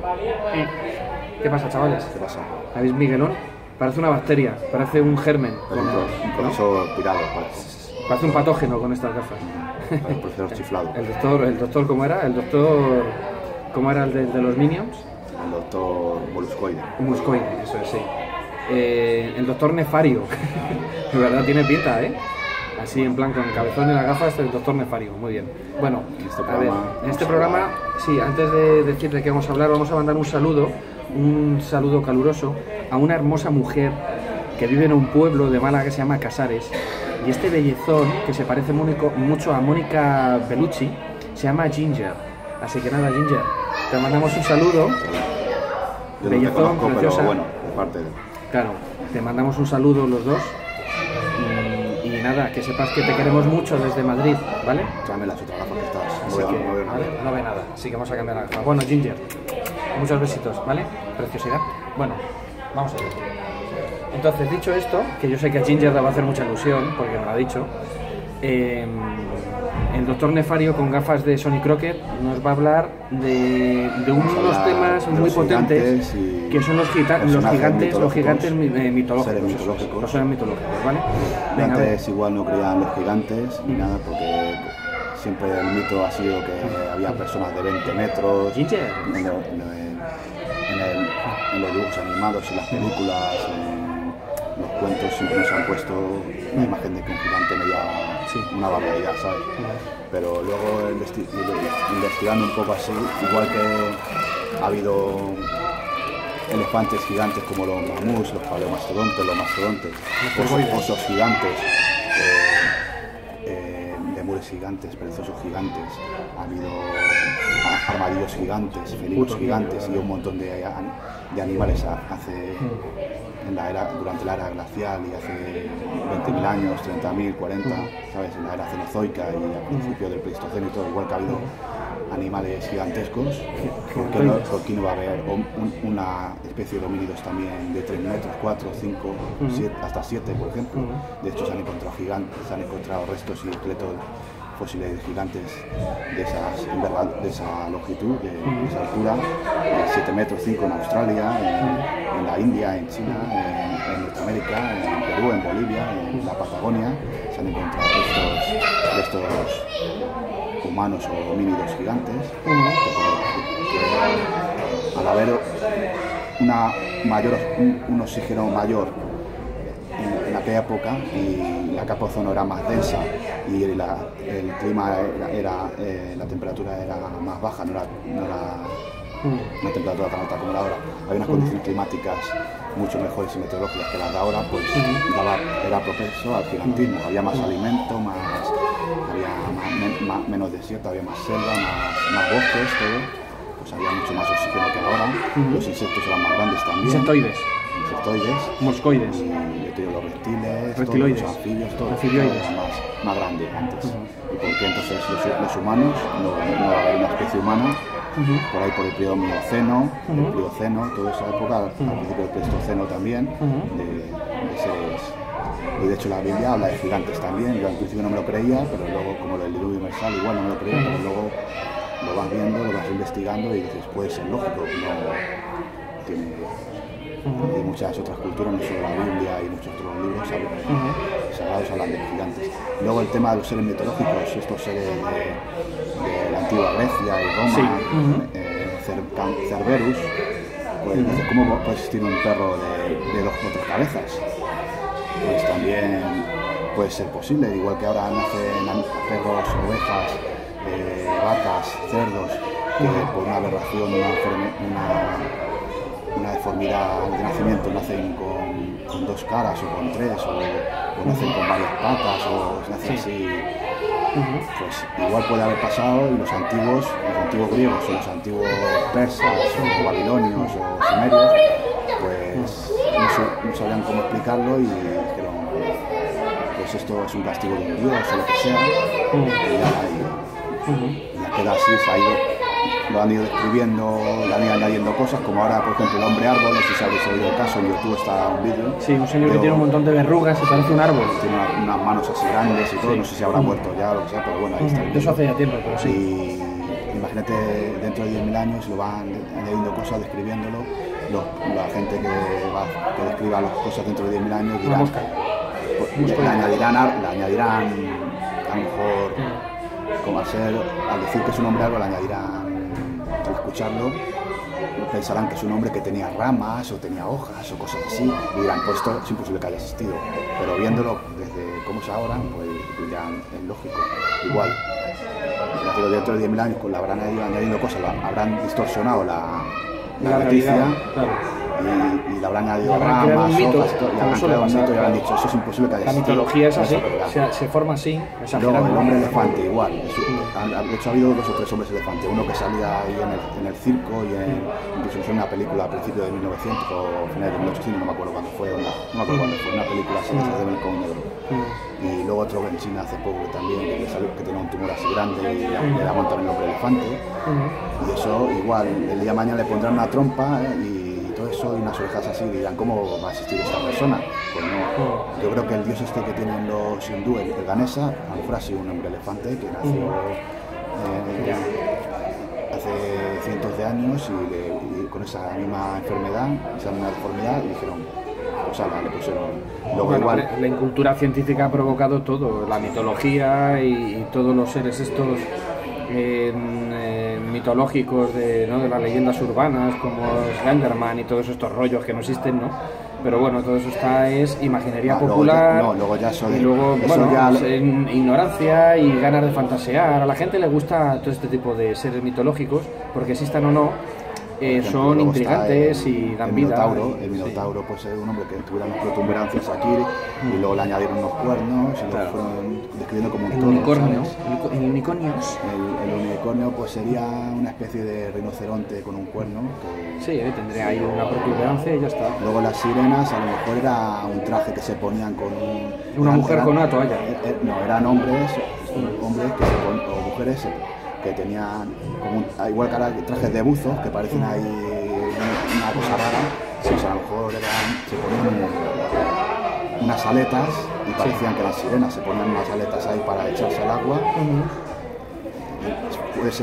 ¿Qué pasa, chavales? ¿Qué pasa? ¿Habéis Miguelón? Parece una bacteria, parece un germen. Un profesor pirado, Parece un patógeno con estas gafas. El profesor chiflado. El doctor, ¿cómo era? ¿Cómo era el de los Minions? El doctor Moluscoide. Moluscoide, eso es, sí. El doctor Nefario. De verdad tiene pinta, ¿eh? Así en plan con el cabezón y las gafas, el doctor Nefario, muy bien. Bueno, en este programa, sí, antes de decir de qué vamos a hablar, vamos a mandar un saludo caluroso a una hermosa mujer que vive en un pueblo de Málaga que se llama Casares, y este bellezón, que se parece mucho a Mónica Bellucci, se llama Ginger. Así que nada, Ginger, te mandamos un saludo. Yo bellezón, no te conozco, preciosa. pero bueno, de parte de... Claro, te mandamos un saludo los dos. Y nada, que sepas que te queremos mucho desde Madrid, ¿vale? Tráeme las otras gafas que estás. Así que, ¿vale? No ve nada, así que vamos a cambiar la gafa. Bueno, Ginger, muchos besitos, ¿vale? Preciosidad. Bueno, vamos a ver. Entonces, dicho esto, que yo sé que a Ginger le va a hacer mucha ilusión, porque me lo ha dicho, el doctor Nefario con gafas de Sonny Crockett nos va a hablar de unos temas muy potentes, que son los gigantes mitológicos. Los seres mitológicos, ¿vale? Venga, antes igual no creían los gigantes ni nada, porque siempre el mito ha sido que había personas de 20 metros. Ginger. En los dibujos animados, en las películas, en los cuentos siempre nos han puesto una imagen de que un gigante medía una barbaridad, ¿sabes? Pero luego investigando un poco así, igual que ha habido elefantes gigantes como los mamuts, los paleomastodontes, los mastodontes, osos gigantes, lemures gigantes, perezosos gigantes, ha habido armadillos gigantes, felinos gigantes y un montón de animales durante la era glacial y hace 20.000 años, 30.000, 40, ¿sabes? En la era cenozoica y al principio del Pleistoceno y todo, igual que ha habido animales gigantescos. ¿Por qué no va a haber una especie de homínidos también de 3 metros, 4, 5, 7, hasta 7, por ejemplo? De hecho, se han encontrado restos y esqueletos fósiles de gigantes de esa longitud, de esa altura, de 7 metros, 5 en Australia, en la India, en China, en Norteamérica, en Perú, en Bolivia, en la Patagonia. Se han encontrado estos humanos o homínidos gigantes, que al haber un oxígeno mayor en aquella época y la capa de ozono era más densa y el clima la temperatura era más baja, no era una temperatura tan alta como la ahora, había unas condiciones climáticas mucho mejores y meteorológicas que las de ahora, pues era propenso al gigantismo, había más alimento, había menos desierto, había más selva, más bosques, todo, pues había mucho más oxígeno que ahora, los insectos eran más grandes también. Insectoides. Moscoides. Los reptiles, reptiloides, los anfibios, todo anfibioides. Era más grande antes. ¿Y por qué entonces los humanos? No va a haber una especie humana, por ahí por el periodo Mioceno, el Plioceno, toda esa época, al principio del Pleistoceno también, de seres. Y de hecho la Biblia habla de gigantes también. Yo al principio no me lo creía, pero luego, como el diluvio universal, igual no me lo creía, pero luego lo vas viendo, lo vas investigando y dices, puede ser lógico, no tiene... Y muchas otras culturas, no solo la Biblia y muchos otros libros sagrados hablan de gigantes. Luego el tema de los seres mitológicos, estos seres de la antigua Grecia y Roma, Cerberus, pues ¿cómo puede existir un perro de 4 cabezas? Pues también puede ser posible, igual que ahora nacen perros, ovejas, vacas, cerdos, que por una aberración, una deformidad de nacimiento nacen con 2 caras o con 3 o nacen con varias patas o nacen así. Pues igual puede haber pasado y los antiguos griegos o los antiguos persas o babilonios o sumerios pues no sabían cómo explicarlo y dijeron pues esto es un castigo de un dios o lo que sea y ya queda así, se ha ido. Lo han ido describiendo, le han ido añadiendo cosas, como ahora, por ejemplo, el hombre árbol, no sé si habéis oído el caso, en YouTube está un vídeo. Sí, un señor que tiene un montón de verrugas y parece un árbol. Tiene unas manos así grandes y todo, no sé si habrá muerto ya o lo que sea, pero bueno, ahí está el vídeo. Eso hace ya tiempo, pero sí. imagínate dentro de 10.000 años lo van añadiendo cosas, describiéndolo, la gente que describa las cosas dentro de 10.000 años dirán, le añadirán a lo mejor, como al decir que es un hombre algo, le añadirán, al escucharlo, pensarán que es un hombre que tenía ramas o tenía hojas o cosas así, y dirán, pues esto es imposible que haya existido, pero viéndolo desde cómo es ahora, pues dirán, es lógico, igual. Pero dentro de 10.000 años, pues le habrán añadido cosas, habrán distorsionado la noticia, claro. y le habrán añadido ramas, hojas, y habrán creado un mito y habrán dicho, eso es imposible que haya existido. La mitología es así, se forma así, exagerando. El hombre elefante igual, de hecho ha habido 2 o 3 hombres elefantes, uno que salía ahí en el circo y incluso en una película a principios de 1900 o finales de 1800, no me acuerdo cuándo fue, una película así de blanco y negro. Y luego otro en China hace poco también, que tenía un tumor así grande y le daban también el hombre elefante. Y eso igual, el día de mañana le pondrán una trompa y todo eso y unas orejas así, y dirán, ¿cómo va a existir esta persona? Pues no, yo creo que el dios este que tienen los hindúes, el Ganesha, a lo mejor ha sido un hombre elefante que nació hace cientos de años y con esa misma enfermedad, esa misma deformidad, y dijeron, pues ala, le pusieron. Luego bueno, igual, la incultura científica ha provocado todo, la mitología y todos los seres estos mitológicos de las leyendas urbanas como Slenderman y todos estos rollos que no existen, ¿no? Pero bueno, todo eso es imaginería popular. Luego ya eso y luego, bueno, ya ignorancia y ganas de fantasear. A la gente le gusta todo este tipo de seres mitológicos, porque existan o no, son intrigantes y dan vida. El Minotauro, pues es un hombre que tuviera unas protuberancias aquí y luego le añadieron unos cuernos y lo fueron describiendo como un toro. El unicornio pues sería una especie de rinoceronte con un cuerno. Sí, tendría ahí una protuberancia y ya está. Luego las sirenas a lo mejor era un traje que se ponían con una mujer con una toalla. No, eran hombres o mujeres que tenían como igual que trajes de buzos que parecen ahí una cosa rara, pues a lo mejor se ponían unas aletas y parecían que eran sirenas, se ponían unas aletas ahí para echarse al agua. Pues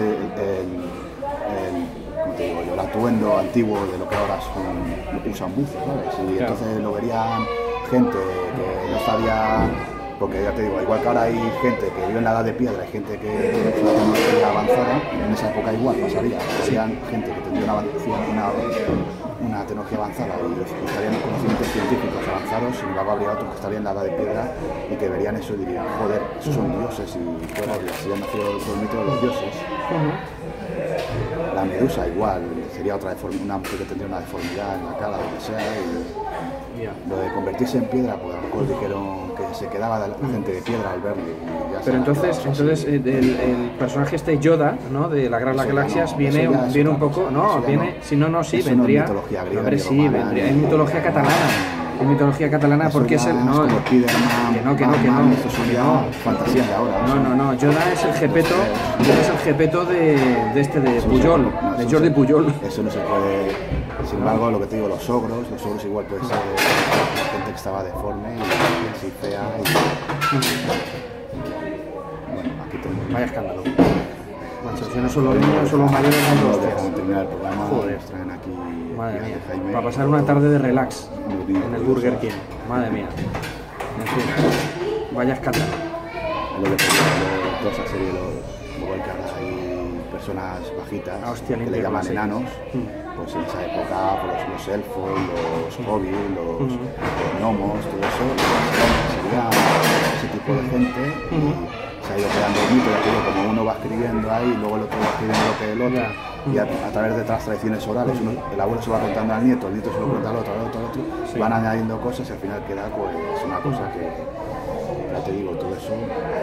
como te digo yo, el atuendo antiguo de lo que ahora usan buzos, ¿sabes? Y entonces lo verían gente que no sabía. Porque ya te digo, igual que ahora hay gente que vive en la edad de piedra, hay gente que tiene una tecnología avanzada, en esa época igual pasaría. Serían gente que tendría una tecnología avanzada y estarían conocimientos científicos avanzados, sin embargo habría otros que estarían en la edad de piedra y que verían eso y dirían, joder, esos son dioses y fuera, así han nacido el mito de los dioses. La medusa igual, sería una mujer que tendría una deformidad en la cara, lo que sea, y lo de convertirse en piedra, pues a lo mejor dijeron que se quedaba la gente de piedra al verle. Pero entonces el personaje este Yoda, ¿no? De la Gran Galaxias viene un poco, ¿no? Viene, si no, sí, vendría. Mitología griega, hombre, sí, vendría. Es mitología catalana. En mitología catalana, porque es el. No, que no. Eso son fantasías de ahora. No. Yoda es el Gepetto de Pujol, de Jordi Pujol. Eso no se puede. Sin embargo, lo que te digo, los ogros igual puede ser gente que estaba deforme y así fea. Bueno, aquí tenemos. Vaya escándalo. Macho, si no son los niños, son los mayores, son los dejamos terminar el programa. Joder. Nos traen aquí. Madre mía. Para pasar una tarde de relax en el Burger King. Madre mía. En fin. Vaya escándalo. Lo que toda esa serie, igual que ahora hay personas bajitas que le llaman enanos. Pues en esa época pues los elfos, los hobbits, los gnomos, todo eso, sería ese tipo de gente y se ha ido creando un mito, como uno va escribiendo ahí y luego el otro va escribiendo lo que el otro y a través de otras tradiciones orales, el abuelo se va contando al nieto, el nieto se lo cuenta al otro, van añadiendo cosas y al final queda pues una cosa que, ya te digo, todo eso.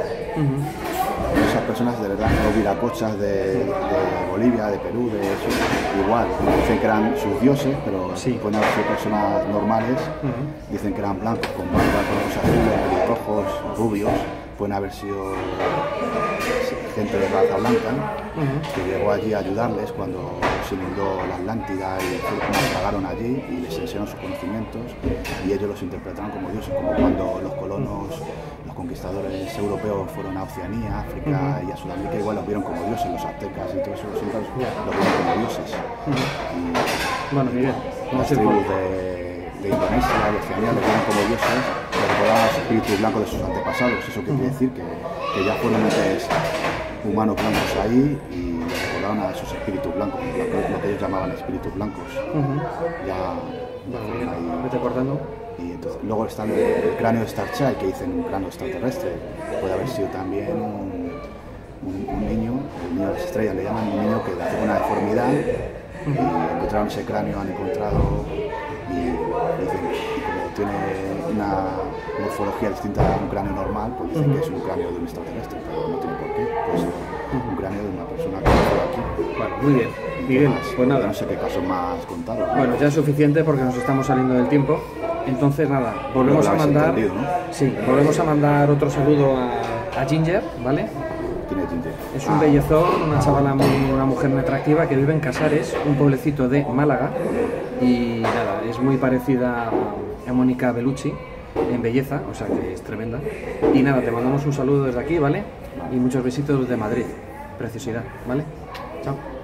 Esas personas de verdad, los viracochas de Bolivia, de Perú, de eso, igual, dicen que eran sus dioses, pero pueden haber sido personas normales, dicen que eran blancos, con barba, con ojos azules, rojos, rubios, pueden haber sido gente de raza blanca, que llegó allí a ayudarles cuando se inundó la Atlántida y naufragaron allí y les enseñaron sus conocimientos y ellos los interpretaron como dioses, como cuando los colonos conquistadores europeos fueron a Oceanía, África y a Sudamérica, igual los vieron como dioses, los aztecas y todos esos incas los vieron como dioses. Y bueno, Miguel, las tribus de Indonesia, de Oceanía, los vieron como dioses, que recordaban los espíritus blancos de sus antepasados. Eso quiere decir que ya fueron antes humanos blancos ahí y le recordaban a esos espíritus blancos, lo que ellos llamaban espíritus blancos. Ya bueno, ahí, vete cortando. Y entonces, luego está el cráneo de Starchild, que dicen un cráneo extraterrestre. Puede haber sido también un niño, el niño de las estrellas le llaman, un niño que nació con una deformidad y encontraron ese cráneo, han encontrado y dicen, y como tiene una morfología distinta a un cráneo normal, pues dicen que es un cráneo de un extraterrestre, pero no tiene por qué, pues un cráneo de una persona que nació aquí. Bueno, muy bien. Miguel, pues nada. No sé qué casos más contaros. Bueno, ya es suficiente porque nos estamos saliendo del tiempo. Entonces nada, volvemos a mandar. ¿No? Sí, volvemos a mandar otro saludo a Ginger, ¿vale? ¿Quién es Ginger? Es un bellezón, una chavala una mujer muy atractiva que vive en Casares, un pueblecito de Málaga. Y nada, es muy parecida a Mónica Bellucci en belleza, o sea que es tremenda. Y nada, te mandamos un saludo desde aquí, ¿vale? Y muchos besitos desde Madrid. Preciosidad, ¿vale? Chao.